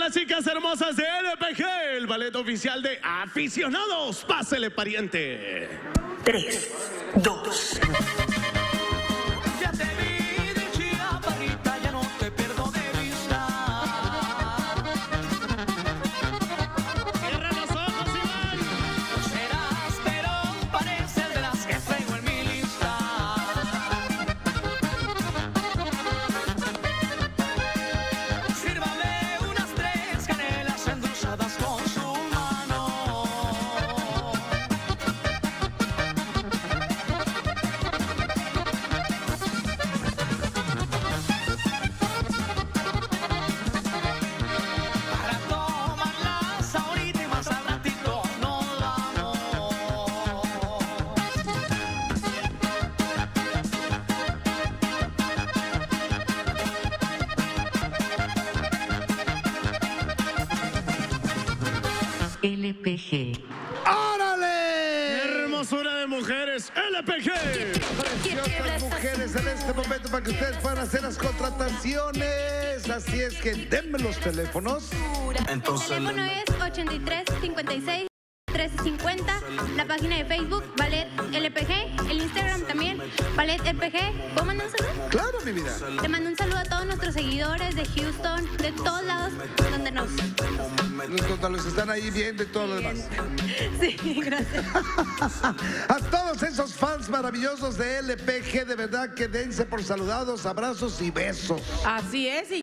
las chicas hermosas de LPG, el ballet oficial de aficionados. Pásele, pariente. 3, 2... Ya te vi de chiaparrita, ya no te pierdo de vista. Cierra los ojos, Iván. No serás, pero pareces de las que traigo en mi lista. Sírvale unas 3 canelas endulzadas con su mano. Para tomarlas ahorita y más al ratito nos vamos. LPG. ¡Órale! Hermosura de mujeres, LPG. Preciosas mujeres en este momento para que ustedes puedan hacer las contrataciones. Así es que denme los teléfonos. El teléfono es 83 56 1350. La página de Facebook, Ballet LPG. El Instagram también, Ballet LPG. ¿Puedo mandar un saludo? Claro, mi vida. Le mando un saludo a todos nuestros seguidores de Houston, de todos lados donde nos... Los que están ahí viendo y todo lo demás. Sí, gracias. A todos esos fans maravillosos de LPG, de verdad que dense por saludados, abrazos y besos. Así es.